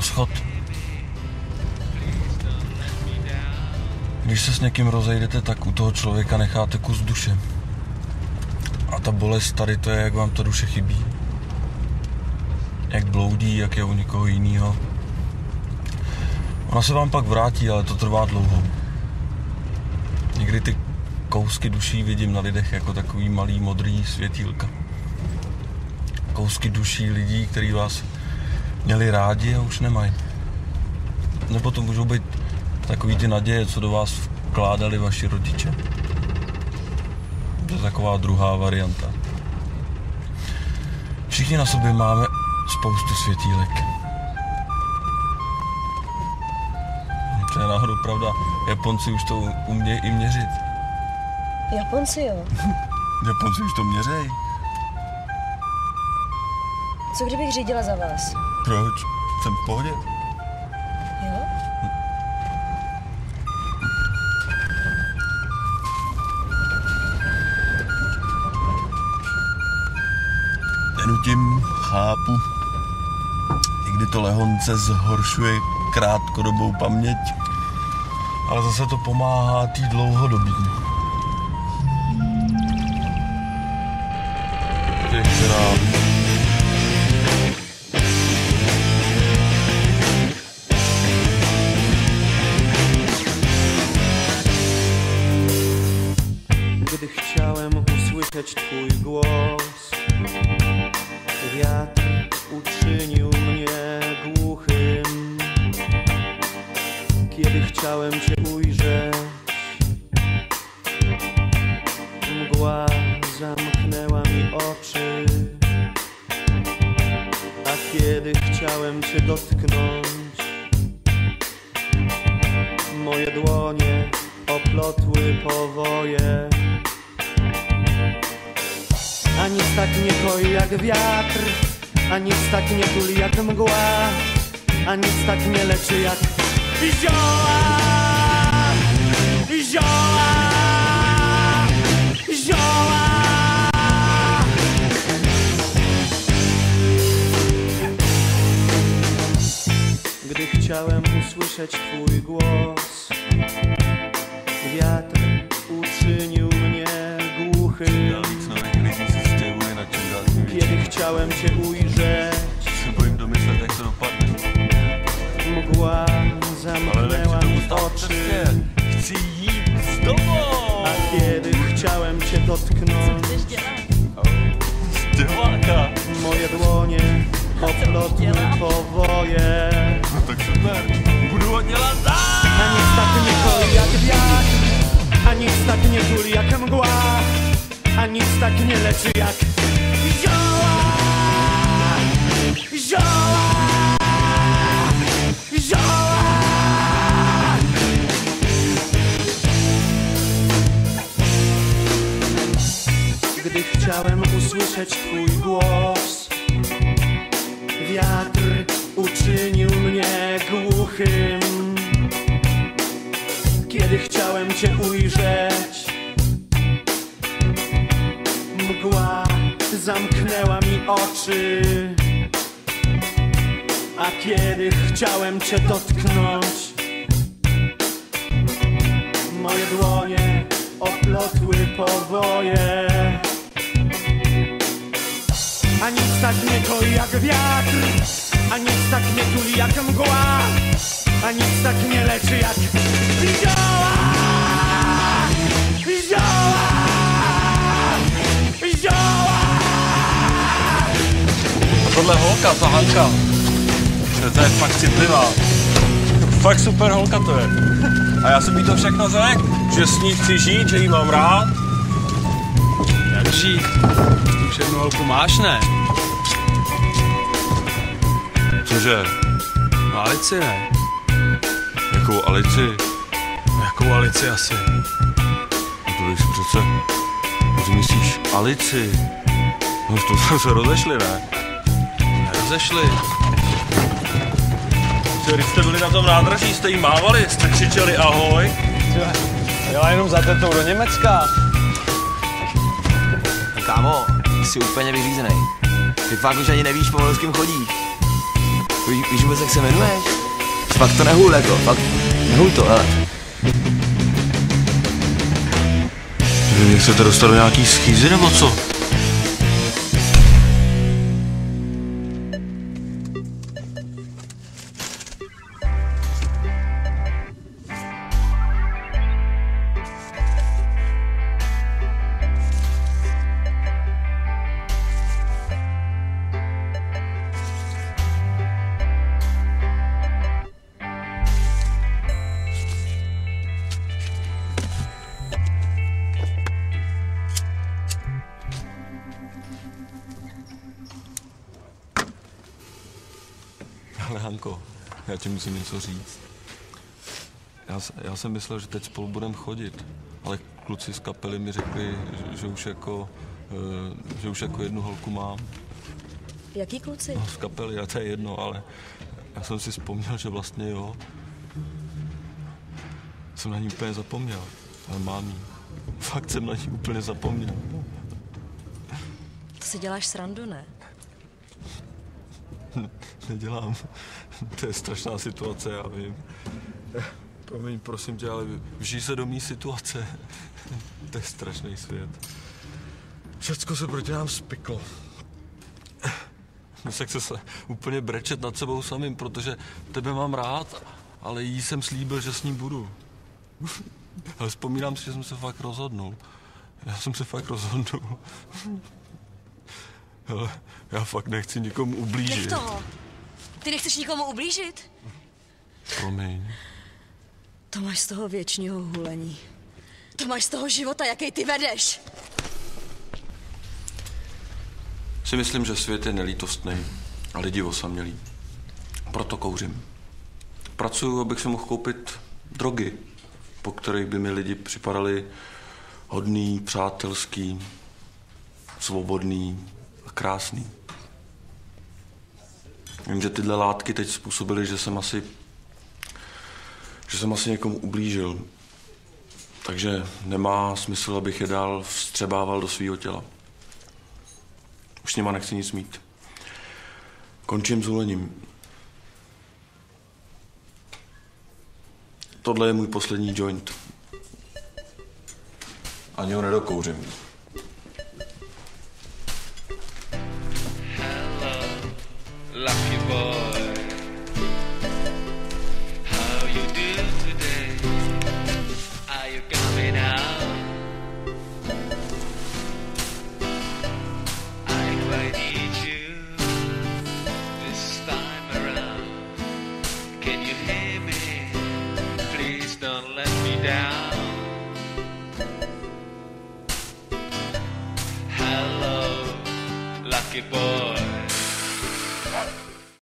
schod. Když se s někým rozejdete, tak u toho člověka necháte kus duše. A ta bolest tady, to je, jak vám ta duše chybí. Jak bloudí, jak je u někoho jinýho. Ona se vám pak vrátí, ale to trvá dlouho. Někdy ty kousky duší vidím na lidech jako takový malý modrý světýlka. Kousky duší lidí, kteří vás měli rádi a už nemají. Nebo to můžou být takový ty naděje, co do vás vkládali vaši rodiče. To je taková druhá varianta. Všichni na sobě máme spoustu světílek. To je náhodou pravda. Japonci už to umějí i měřit. Japonci jo. Japonci už to měřejí. Co kdybych řídila za vás? Proč? Jsem v pohodě. Jo? Nenutím, chápu. Někdy to lehonce zhoršuje krátkodobou paměť, ale zase to pomáhá tý dlouhodobí. Těch rád. Gdy chciałem usłyszeć twój głos, wiatr uczynił mnie głuchym. Kiedy chciałem cię ujrzeć, mgła zamknęła mi oczy. A kiedy chciałem cię dotknąć, moje dłonie oplotły powoje. A nic tak nie koi jak wiatr, a nic tak nie tuli jak mgła, a nic tak nie leczy jak zioła, zioła, zioła. Gdy chciałem usłyszeć twój głos, wiatr uczynił mnie głuchym. Kiedy chciałem cię ujrzeć, Bojím domyslet, jak to dopadne. mgła zamknęła mi oczy. Chci jít z tobą. A kiedy chciałem cię dotknąć, Zdyváka. moje dłonie oplotły powoje. No tak super. Budu ho dělat dál. A nic tak nie koi jak wiatr, a nic tak nie tuli jak mgła, a nic tak nie leczy jak zioła, zioła, zioła. Gdy chciałem usłyszeć twój głos, wiatr uczynił mnie głuchym. Kiedy chciałem cię ujrzeć, mgła zamknęła mi oczy. A kiedy chciałem cię dotknąć, moje dłonie oplotły powoje. A nic tak nie koi jak wiatr, a nic tak nie tuli jak mgła, a nic tak nie leczy jak zioła, zioła, zioła. A tohle holka, ta Hanka. To je fakt citlivá. Fakt super holka to je. A já jsem jí to všechno řekl, že s ní chci žít, že jí mám rád. Jak žít? Ty už jednu holku máš, ne? Cože? No Alici, ne? Jakou Alici? Jakou Alici asi? No to víš přece, ty myslíš Alici? No to jsme se rozešli, ne? Nerozešli. Když jste byli na tom nádraží, jste jí mávali, jste křičeli ahoj. Jela jenom za tetou do Německa. Kámo, jsi úplně vyřízený. Ty fakt už ani nevíš, pomalu s kým chodíš. Víš vůbec, jak se jmenuješ? Fakt to nehůl, jako, fakt nehůl to, hele. Vy chcete dostat do nějaký schýzy, nebo co? Ale Hanko, já ti musím něco říct. Já jsem myslel, že teď spolu budeme chodit, ale kluci z kapely mi řekli, že už jako jednu holku mám. Jaký kluci? No, z kapely, a to je jedno, ale já jsem si vzpomněl, že vlastně jo. Jsem na ní úplně zapomněl, ale mám jí. Fakt jsem na ní úplně zapomněl. To si děláš srandu, ne? Nedělám. To je strašná situace, já vím. Promiň, prosím tě, ale vžij se do mý situace. To je strašný svět. Všecko se proti nám spiklo. Musím se úplně brečet nad sebou samým, protože tebe mám rád, ale jí jsem slíbil, že s ní budu. Ale vzpomínám si, že jsem se fakt rozhodnul. Já jsem se fakt rozhodnul. Ale já fakt nechci nikomu ublížit. Nech toho. Ty nechceš nikomu ublížit? Promiň. To máš z toho věčního hulení. To máš z toho života, jaký ty vedeš. Si myslím, že svět je nelítostný a lidi osamělí. Proto kouřím. Pracuju, abych si mohl koupit drogy, po kterých by mi lidi připadali hodný, přátelský, svobodný a krásný. Vím, že tyhle látky teď způsobily, že jsem asi někomu ublížil. Takže nemá smysl, abych je dál vstřebával do svého těla. Už s nima nechci nic mít. Končím s hulením. Tohle je můj poslední joint. Ani ho nedokouřím. Lucky boy, how you do today? Are you coming out? I quite need you this time around. Can you hear me? Please don't let me down. Hello, lucky boy.